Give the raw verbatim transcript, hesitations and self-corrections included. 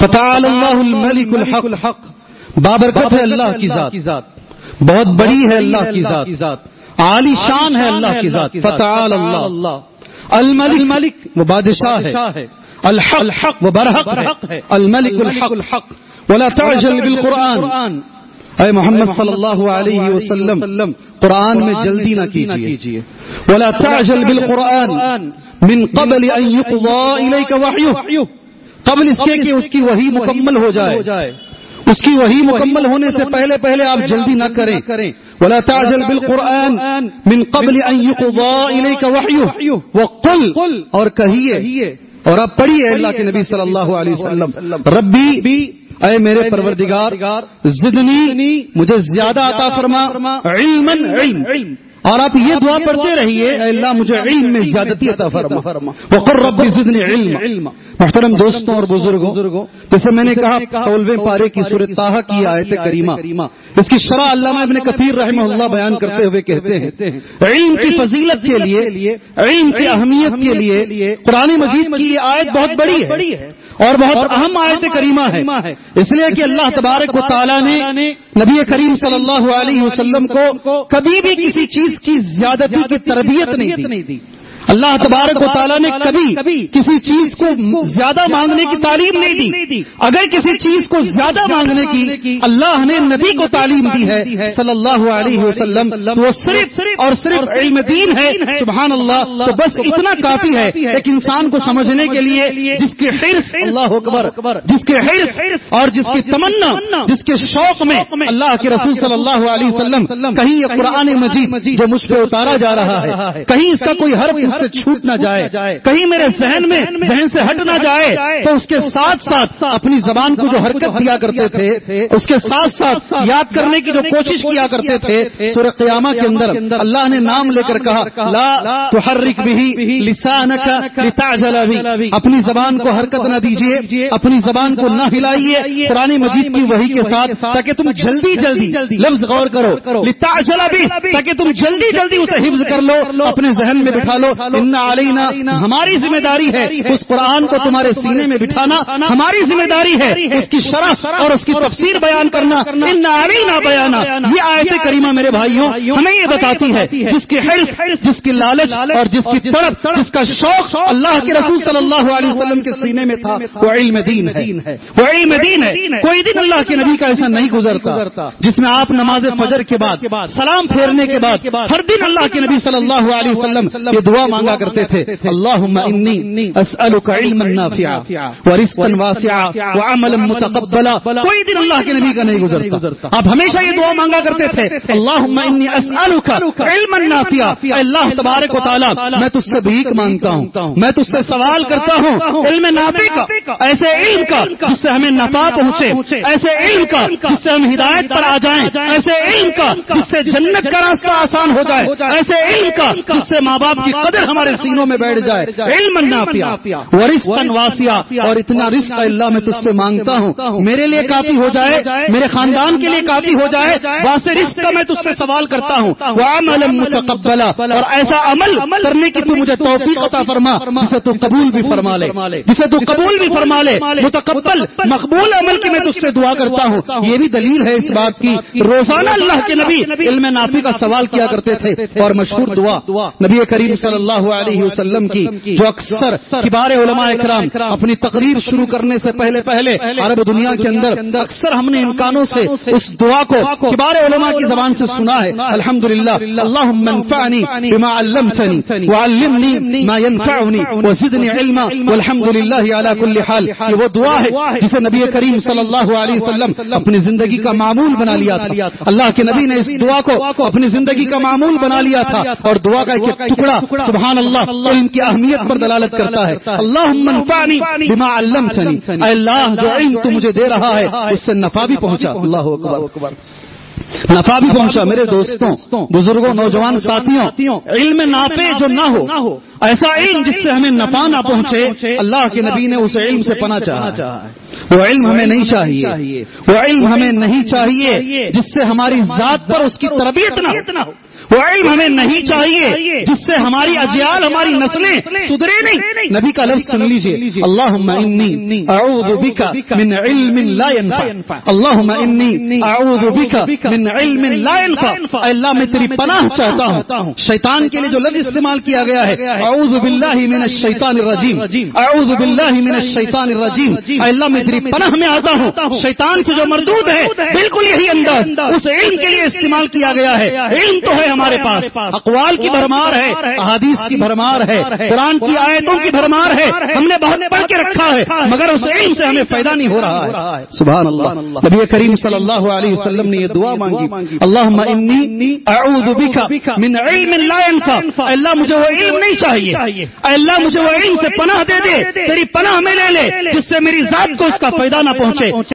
فتعال اللہ الملک الحق، بابرکت ہے اللہ کی ذات، بہت بڑی ہے اللہ کی ذات، عالی شان ہے اللہ کی ذات. فتعال اللہ الملک، وہ بادشاہ ہے، الحق وہ برحق ہے، الملک الحق. ولا تعجل بالقرآن، اے محمد صلی اللہ علیہ وسلم قرآن میں جلدی نہ کیجیے. ولا تعجل بالقرآن من قبل ان يقضى الیک وحیہ، قبل اس کے کہ اس کی وحی مکمل ہو جائے، اس کی وحی مکمل ہونے سے پہلے پہلے آپ جلدی نہ کریں. ولا تعجل بالقرآن من قبل ان يقضى الیک وحیہ وقل، اور کہیے اور آپ پڑھیے اللہ کے نبی صلی اللہ علیہ وسلم، ربی اے میرے پروردگار، زدنی مجھے زیادہ عطا فرما، علما علم، اور آپ یہ دعا پڑھتے رہیے، اے اللہ مجھے علم میں زیادتی عطا فرما. وقل رب زدنی علما. محترم دوستوں اور بزرگوں، جیسے میں نے کہا سولہویں پارے کی سورۃ طٰہٰ کی آیت کریمہ، اس کی شرح علامہ ابن کثیر رحمہ اللہ بیان کرتے ہوئے کہتے ہیں علم کی فضیلت کے لیے، علم کی اہمیت کے لیے قرآن مجید کی یہ آیت بہت بڑی ہے اور بہت اہم آیت کریمہ ہے، اس لیے کہ اللہ تبارک و تعالیٰ نے نبی کریم صلی اللہ علیہ وسلم کو کبھی بھی کسی چیز کی زیادتی کی تربیت نہیں دی. اللہ تبارک و تعالیٰ نے کبھی کسی چیز کو زیادہ مانگنے کی تعلیم نہیں دی. اگر کسی چیز کو زیادہ مانگنے کی اللہ نے نبی کو تعلیم دی ہے صلی اللہ علیہ وسلم، وہ صرف اور صرف علم دین ہے. سبحان اللہ. تو بس اتنا کافی ہے ایک انسان کو سمجھنے کے لیے جس کے حرص، اللہ اکبر، جس کے حرص اور جس کی تمنا، جس کے شوق میں اللہ کے رسول صلی اللہ علیہ وسلم کہیں یہ قرآن مجید جو مجھ پہ اتارا جا رہا ہے کہیں اس کا کوئی حرف سے چھوٹ نہ جائے، کہیں میرے ذہن میں ذہن سے ہٹ نہ جائے، تو اس کے ساتھ ساتھ اپنی زبان کو جو حرکت دیا کرتے تھے، اس کے ساتھ ساتھ یاد کرنے کی جو کوشش کیا کرتے تھے. سورہ قیامہ کے اندر اللہ نے نام لے کر کہا لا تحرک بہ لسانک لتعجل بہ، اپنی زبان کو حرکت نہ دیجیے، اپنی زبان کو نہ ہلائیے قرآن مجید کی وحی کے ساتھ، تاکہ تم جلدی جلدی، لفظ غور کرو، لتعجل بہ، تاکہ تم جلدی جلدی اسے حفظ کر لو، اپنے ذہن میں بٹھا لو. ان علینا، ہماری ذمہ داری ہے اس قرآن کو تمہارے سینے میں بٹھانا، ہماری ذمہ داری ہے اس کی شرح اور اس کی تفسیر بیان کرنا. ان علینا بیانا، یہ آیت کریمہ میرے بھائیوں ہمیں یہ بتاتی ہے جس کی حرص، جس کی لالچ اور جس کی طرف، جس کا شوق اللہ کے رسول صلی اللہ علیہ وسلم کے سینے میں تھا، وہ علم دین ہے، وہ علم دین ہے. کوئی دن اللہ کے نبی کا ایسا نہیں گزرتا جس میں آپ نماز فجر کے بعد سلام پھیرنے کے بعد ہر دن اللہ کے نبی صلی اللہ علیہ وسلم یہ دعا مانگا کرتے تھے، اللہم انی اسألک علما نافعا ورزقا واسعا وعملا متقبلا. کوئی دن اللہ کے نبی کا نہیں گزرتا. آپ ہمیشہ یہ دعا مانگا کرتے تھے، اللہم انی اسألک علما نافعا، اے اللہ تبارک و تعالی میں تجھ سے بھیک مانگتا ہوں، میں تجھ سے سوال کرتا ہوں علم نافع کا، ایسے علم کا جس سے ہمیں نفع پہنچے، ایسے علم کا جس سے ہم ہدایت پر آ جائیں، ایسے علم کا جس سے جنت کا راستہ آسان ہو جائے، ایسے علم کا جس سے ماں باپ کی قدر ہمارے سینوں میں بیٹھ جائے. علما نافعا ورزقا واسعا، اور اتنا رزق اللہ میں تجھ سے مانگتا ہوں میرے لیے کافی ہو جائے، میرے خاندان کے لیے کافی ہو جائے، واسطے رزق کا میں تجھ سے سوال کرتا ہوں. وعملا متقبلا، اور ایسا عمل کرنے کی تو مجھے توفیق عطا فرما جسے تو قبول بھی فرما لے، جسے تو قبول بھی فرما لے. متقبل مقبول عمل کی میں تجھ سے دعا کرتا ہوں. یہ بھی دلیل ہے اس بات کی روزانہ اللہ کے نبی علم نافع کا سوال کیا کرتے تھے. اور مشہور دعا نبی کریم صلی اللہ علیہ وسلم کی جو اکثر کبار علماء اکرام اپنی تقریر شروع کرنے سے پہلے پہلے عرب دنیا کے اندر اکثر ہم نے امکانوں سے اس دعا کو کبار علماء کی زبان سے سنا ہے. الحمدللہ، اللہم انفعنی بما علمتنی وعلمنی ما ینفعنی وزدنی علما والحمدللہ علی کل حال. یہ وہ دعا ہے جسے نبی کریم صلی اللہ علیہ وسلم اپنی زندگی کا معمول بنا لیا تھا. اللہ کے نبی نے اس دعا کو اپنی زندگی کا معمول بنا لیا تھا، اور دعا کا ایک ٹکڑا سبحان اللہ علم کی اہمیت پر دلالت کرتا ہے. اللہم انفعنی بما علمتنی، اے اللہ جو علم تو مجھے دے رہا ہے اس سے نفع بھی پہنچا. اللہ اکبر، نفع بھی پہنچا. میرے دوستوں، بزرگوں، نوجوان ساتھیوں، علم نافع جو نہ ہو، ایسا علم جس سے ہمیں نفع نہ پہنچے، اللہ کے نبی نے اس علم سے پناہ چاہا. وہ علم ہمیں نہیں چاہیے، وہ علم ہمیں نہیں چاہیے جس سے ہماری ذات پر اس کی تربیت نہ ہو. وہ علم ہمیں نہیں چاہیے جس سے ہماری اجیال ہماری نسلیں سدھرے نہیں. نبی کا لفظ سن لیجیے, اللہم انی اعوذ بک من علم لا ينفع, اللہم انی اعوذ بک من علم لا ينفع. اے اللہ میں تیری پناہ چاہتا ہوں. شیطان کے لیے جو لفظ استعمال کیا گیا ہے, اعوذ باللہ من الشیطان الرجیم, اعوذ باللہ من الشیطان الرجیم. اے اللہ میں تیری پناہ میں آتا ہوں. شیطان سے جو مردود ہے بالکل یہی انداز اس علم کے لیے استعمال کیا گیا ہے. علم تو ہے ہمارے پاس, اقوال کی بھرمار ہے, احادیث کی بھرمار ہے, قرآن کی آیتوں کی بھرمار ہے, ہم نے بہت پڑھ کے رکھا ہے, مگر اس علم سے ہمیں فائدہ نہیں ہو رہا ہے. سبحان اللہ. نبی کریم صلی اللہ علیہ وسلم نے یہ دعا مانگی, اللہم انی اعوذ بک من علم لا ينفع. اللہ مجھے وہ علم نہیں چاہیے, اللہ مجھے وہ علم سے پناہ دے دے, تیری پناہ میں لے لے جس سے میری ذات کو اس کا فائدہ نہ پہنچے.